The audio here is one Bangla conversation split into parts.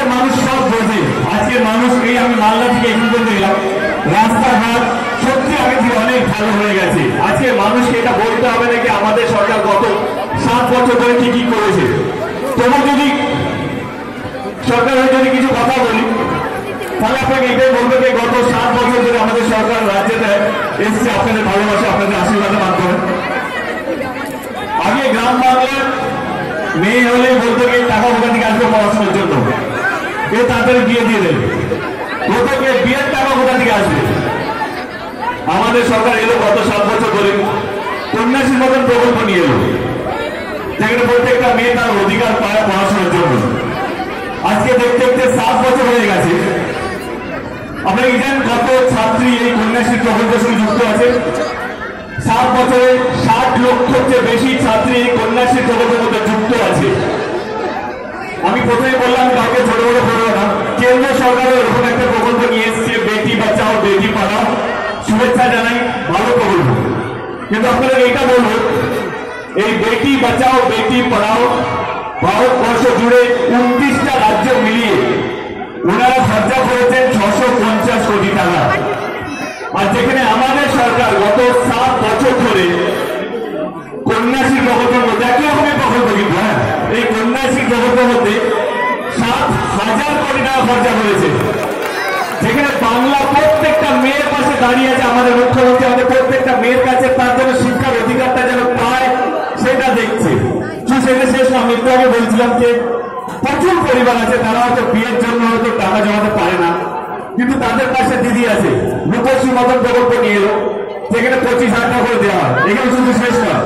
মানুষ সব বোঝে। আজকের মানুষ এই আমি মালদা থেকে এখান পর্যন্ত এলাম, রাস্তাঘাট সত্যি আগে থেকে অনেক ভালো হয়ে গেছে। আজকের মানুষকে এটা বলতে হবে নাকি আমাদের সরকার গত 7 বছর ধরে কি কি করেছে। তোমার যদি সরকারের যদি কিছু কথা বলি তাহলে আপনাকে এটাই বলবো যে গত 7 বছর ধরে আমাদের সরকার রাজ্যে এসছে আপনাদের ভালোবাসা, আপনাদের আশীর্বাদের মাধ্যমে। আগে গ্রাম বাংলার মেয়ে হলে বলতো কি টাকা কোথা থেকে আসবে পড়াশোনার জন্য, এ তাড়াতাড়ি বিয়ে দিয়ে দেবে, বলতো কি বিয়ের টাকা কোথা থেকে আসবে। আমাদের সরকার এলো গত 7 বছর ধরে কন্যাশ্রীর মতন প্রকল্প নিয়ে এলো, যেখানে প্রত্যেকটা মেয়ে তার অধিকার পায় পড়াশোনার জন্য। আজকে দেখতে দেখতে 7 বছর হয়ে গেছে। আপনারা কি জানেন কত ছাত্রী এই কন্যাশ্রী প্রকল্পের সঙ্গে যুক্ত আছে? 7 বছরে 60 লক্ষের চেয়ে বেশি ছাত্রী এই কন্যাশ্রী প্রকল্পের মধ্যে যুক্ত আছে। আমি প্রথমে বললাম কাউকে ছোট বড় করবো না, কেন্দ্র সরকারের এরকম একটা প্রকল্প নিয়ে এসছে, বেটি বাঁচাও বেটি পড়াও, শুভেচ্ছা জানাই, ভালো প্রকল্প। কিন্তু আপনারা এইটা বলবো, এই বেটি বাঁচাও বেটি পড়াও ভারতবর্ষ জুড়ে 29টা রাজ্য মিলিয়ে ওনারা খরচা করেছেন 650 কোটি টাকা। আর যেখানে আমাদের সরকার গত 7 বছর ধরে কন্যাশ্রী প্রকল্পের মধ্যে একই রকমের প্রকল্প, কিন্তু হ্যাঁ এই কন্যাশ্রী প্রকল্পের মধ্যে 7,000 কোটি টাকা খরচা করেছে। যেখানে বাংলা প্রত্যেকটা মেয়ের পাশে দাঁড়িয়ে আছে আমাদের মুখ্যমন্ত্রী, আমাদের প্রত্যেকটা মেয়ের কাছে তার জন্য শিক্ষার অধিকারটা যেন পায় সেটা দেখছে। সেটা শেষ না, আমি একটু আগে বলছিলাম যে প্রচুর পরিবার আছে তারা হয়তো বিয়ের জন্য হয়তো টাকা জমাতে পারে না, কিন্তু তাদের পাশে দিদি আছে, রূপশ্রী মতন প্রকল্প নিয়ে এলো, যেখানে 25,000 টাকা করে দেওয়া হয়। এখানে শুধু শেষ নয়,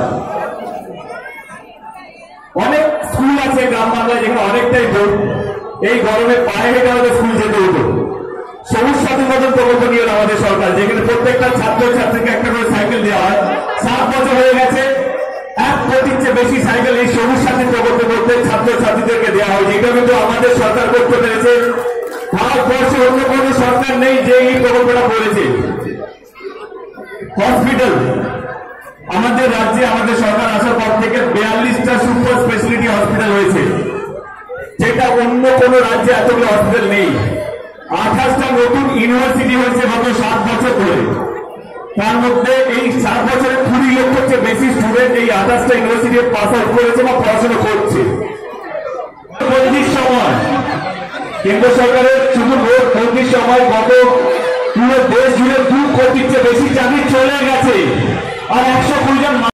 অনেক স্কুল আছে গ্রাম বাংলায় যেখানে অনেকটাই দূর, এই গরমে পায়ে হেঁটে আমাদের স্কুল যেতে হতো। সবুজ সাথী মতন প্রকল্প নিয়ে এলো আমাদের সরকার, যেখানে প্রত্যেকটা ছাত্র ছাত্রীকে একটা করে সাইকেল দেওয়া হয়। 7 বছর হয়ে গেছে, 1 কোটির চেয়ে বেশি সাইকেল এই সবুজ সাথী প্রকল্পের মধ্যে ছাত্র ছাত্রীদেরকে দেওয়া হয়। এটা কিন্তু আমাদের সরকার করতে পেরেছে, ভারতবর্ষে অন্য কোন সরকার নেই যে এই প্রকল্পটা করেছে। হসপিটাল আমাদের রাজ্যে আমাদের সরকার আসার পর থেকে 42টা সুপার স্পেশালিটি হসপিটাল হয়েছে, যেটা অন্য কোন রাজ্যে এতগুলো হসপিটাল নেই। 28টা নতুন ইউনিভার্সিটি হয়েছে গত 7 বছর ধরে। তার মধ্যে এই 7 বছরে 20 লক্ষের চেয়ে বেশি স্টুডেন্ট এই 28টা ইউনিভার্সিটি পাস আউট করেছে বা পড়াশোনা করছে। মোদীর সময় কেন্দ্র সরকারের শুধু মোদীর সময় গত পুরো দেশ জুড়ে 2 কোটির চেয়ে বেশি চাকরি চলে গেছে, আর 120 জন